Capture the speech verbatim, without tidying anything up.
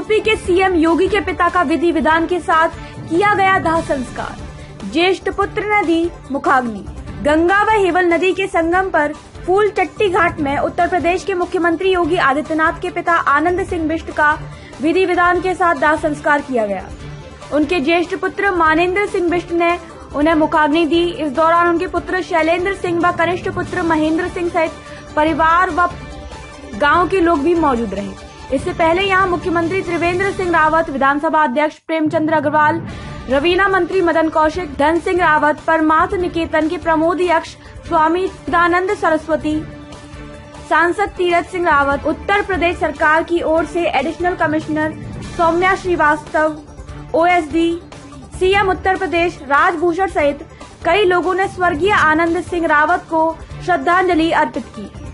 UP के CM योगी के पिता का विधि विधान के साथ किया गया दाह संस्कार। ज्येष्ठ पुत्र ने दी मुखाग्नि। गंगा व हेवल नदी के संगम पर फूल चट्टी घाट में उत्तर प्रदेश के मुख्यमंत्री योगी आदित्यनाथ के पिता आनंद सिंह बिष्ट का विधि विधान के साथ दाह संस्कार किया गया। उनके ज्येष्ठ पुत्र मानेंद्र सिंह बिष्ट ने उन्हें मुखाग्नि दी। इस दौरान उनके पुत्र शैलेंद्र सिंह व कनिष्ठ पुत्र महेंद्र सिंह सहित परिवार व गांव के लोग भी मौजूद रहे। इससे पहले यहां मुख्यमंत्री त्रिवेंद्र सिंह रावत, विधानसभा अध्यक्ष प्रेमचंद्र अग्रवाल, रवीना मंत्री मदन कौशिक, धन सिंह रावत, परमार्थ निकेतन के प्रमोद यक्ष, स्वामी चिदानंद सरस्वती, सांसद तीरथ सिंह रावत, उत्तर प्रदेश सरकार की ओर से additional commissioner Saumya Shrivastava, OSD, CM Uttar Pradesh Rajbhushan सहित कई लोगों ने स्वर्गीय आनंद सिंह रावत को श्रद्धांजलि अर्पित की।